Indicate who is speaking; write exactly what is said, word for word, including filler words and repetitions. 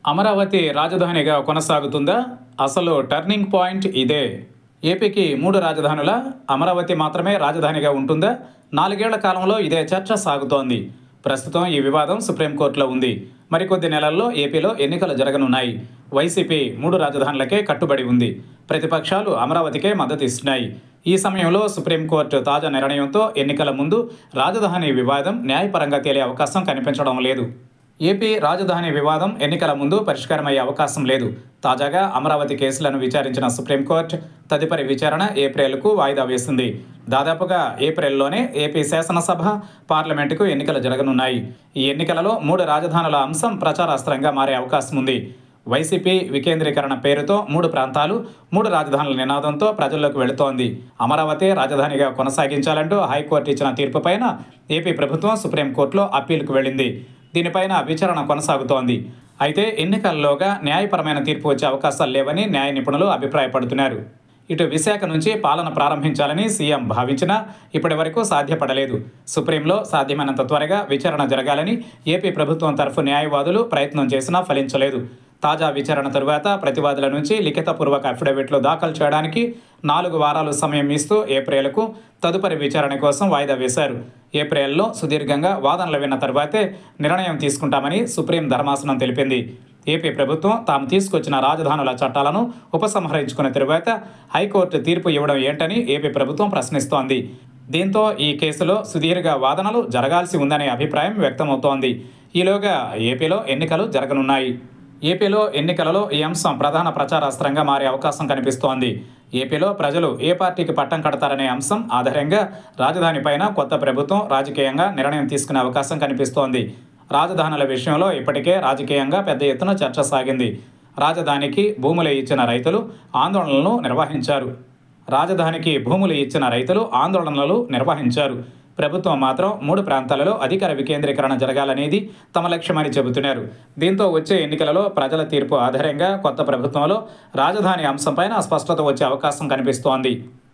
Speaker 1: అమరావతి రాజధానిగా కొనసాగుతుందా? అసలు turning point ఇదే. ఏపీకి మూడు రాజధానుల అమరావతి మాత్రమే రాజధానిగా ఉంటుందా? నాలుగేళ్ల కాలంలో ఇదే చర్చ సాగుతోంది. ప్రస్తుతం ఈ వివాదం సుప్రీంకోర్టులో ఉంది. మరికొద్ది నెలల్లో ఏపీలో ఎన్నికలు జరగనున్నాయి. వైసీపీ మూడు రాజధానులకే కట్టుబడి ఉంది. ప్రతిపక్షాలు అమరావతికే మద్దతు ఇస్తున్నాయి. ఈ సమయంలో సుప్రీంకోర్టు తాజా నిర్ణయంతో ఎన్నికల ముందు రాజధాని వివాదం న్యాయపరంగా తేలే అవకాశం కనిపించడం లేదు. ఏపీ రాజధాని వివాదం ఎన్నికల ముందు పరిష్కారమయ్యే అవకాశం లేదు. తాజాగా అమరావతి కేసులను విచారించిన సుప్రీంకోర్టు తదుపరి విచారణ ఏప్రిల్కు వాయిదా వేసింది. దాదాపుగా ఏప్రిల్లోనే ఏపీ శాసనసభ, పార్లమెంటుకు ఎన్నికలు జరగనున్నాయి. ఈ ఎన్నికలలో మూడు రాజధానుల అంశం ప్రచారాస్త్రంగా మారే అవకాశం ఉంది. వైసీపీ వికేంద్రీకరణ పేరుతో మూడు ప్రాంతాలు, మూడు రాజధానుల నినాదంతో ప్రజల్లోకి వెళుతోంది. అమరావతి రాజధానిగా కొనసాగించాలంటూ హైకోర్టు ఇచ్చిన తీర్పుపైన ఏపీ ప్రభుత్వం సుప్రీంకోర్టులో అప్పీలుకు వెళ్ళింది. దీనిపైన విచారణ కొనసాగుతోంది. అయితే ఎన్నికల్లోగా న్యాయపరమైన తీర్పు వచ్చే అవకాశాలు లేవని న్యాయ నిపుణులు అభిప్రాయపడుతున్నారు. ఇటు విశాఖ నుంచి పాలన ప్రారంభించాలని సీఎం భావించినా ఇప్పటి వరకు సాధ్యపడలేదు. సుప్రీంలో సాధ్యమైనంత త్వరగా విచారణ జరగాలని ఏపీ ప్రభుత్వం తరఫు న్యాయవాదులు ప్రయత్నం చేసినా ఫలించలేదు. తాజా విచారణ తరువాత ప్రతివాదుల నుంచి లిఖితపూర్వక అఫిడవిట్లు దాఖలు చేయడానికి నాలుగు వారాలు సమయం ఇస్తూ ఏప్రిల్కు తదుపరి విచారణ కోసం వాయిదా వేశారు. ఏప్రిల్లో సుదీర్ఘంగా వాదనలు విన్న తర్వాతే నిర్ణయం తీసుకుంటామని సుప్రీం ధర్మాసనం తెలిపింది. ఏపీ ప్రభుత్వం తాము తీసుకొచ్చిన రాజధానుల చట్టాలను ఉపసంహరించుకున్న తరువాత హైకోర్టు తీర్పు ఇవ్వడం ఏంటని ఏపీ ప్రభుత్వం ప్రశ్నిస్తోంది. దీంతో ఈ కేసులో సుదీర్ఘ వాదనలు జరగాల్సి ఉందనే అభిప్రాయం వ్యక్తమవుతోంది. ఈలోగా ఏపీలో ఎన్నికలు జరగనున్నాయి. ఏపీలో ఎన్నికలలో ఈ అంశం ప్రధాన ప్రచారాస్త్రంగా మారే అవకాశం కనిపిస్తోంది. ఏపీలో ప్రజలు ఏ పార్టీకి పట్టం కడతారనే అంశం ఆధారంగా రాజధానిపైన కొత్త ప్రభుత్వం రాజకీయంగా నిర్ణయం తీసుకునే అవకాశం కనిపిస్తోంది. రాజధానుల విషయంలో ఇప్పటికే రాజకీయంగా పెద్ద ఎత్తున చర్చ సాగింది. రాజధానికి భూములు ఇచ్చిన రైతులు ఆందోళనలు నిర్వహించారు. రాజధానికి భూములు ఇచ్చిన రైతులు ఆందోళనలు నిర్వహించారు. ప్రభుత్వం మాత్రం మూడు ప్రాంతాలలో అధికార వికేంద్రీకరణ జరగాలనేది తమ లక్ష్యమని చెబుతున్నారు. దీంతో వచ్చే ఎన్నికలలో ప్రజల తీర్పు ఆధారంగా కొత్త ప్రభుత్వంలో రాజధాని అంశంపైన స్పష్టత వచ్చే అవకాశం కనిపిస్తోంది.